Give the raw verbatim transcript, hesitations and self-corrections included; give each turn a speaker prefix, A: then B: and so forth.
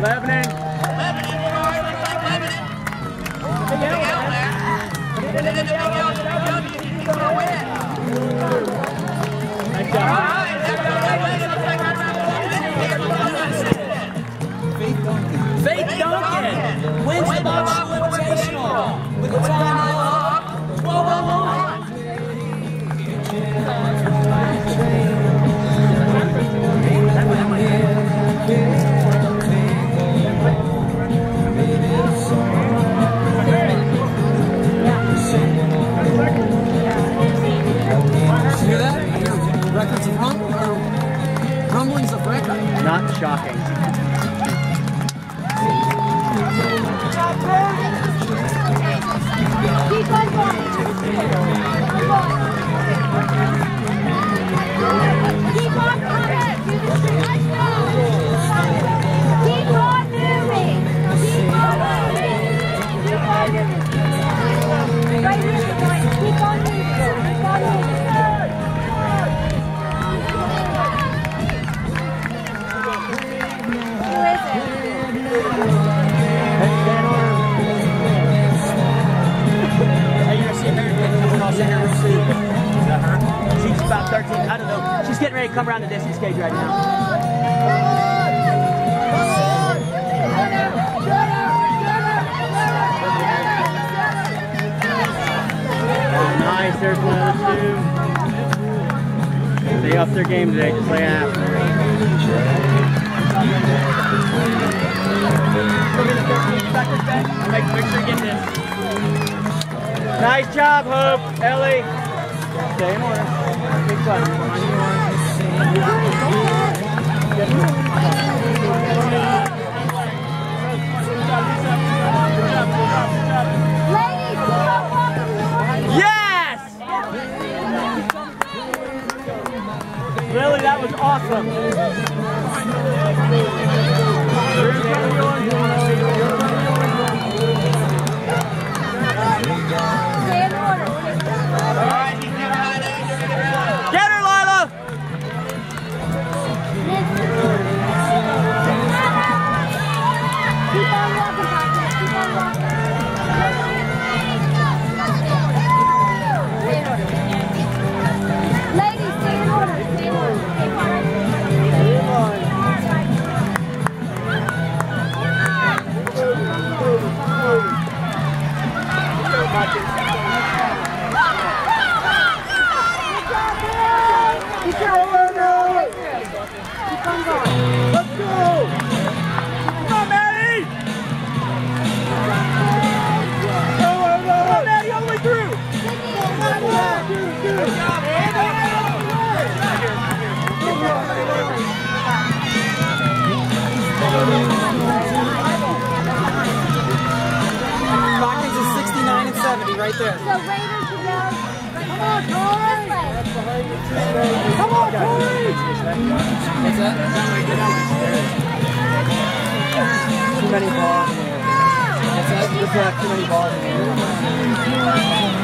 A: Lebanon. Nice job. Faith Duncan wins the box invitational with a time of twelve oh one.
B: Hear that? Records of rum or rumblings of record.
A: Not shocking.
C: Keep on going. Keep on coming. Keep on moving. Keep on moving. Keep on moving. Right here, boys. Keep on moving. Keep on moving. Who is it?
A: She's about thirteen. I don't know. She's getting ready to come around the distance cage right now. Nice. There's one of the two. They upped their game today. Just lay half. Make, make sure you get this. Nice job, Hope. Ellie. Stay in order. Big button. Yes! Lily, that was awesome. Get her, Lila!
C: Keep on walking, Patrick. Keep on walking. Stay in order. Ladies, stay in order. Stay in order. Stay in order.
A: Let's go! Come on, Maddie! Come on, Maddie, all the way through! Good job,
B: Hawkins is sixty-nine and seventy right there.
C: So Raiders to go. Come on, Corey! Come on, Corey!
B: What's that?
A: Too many balls in here.
B: What's that?
A: Just have too many balls in here.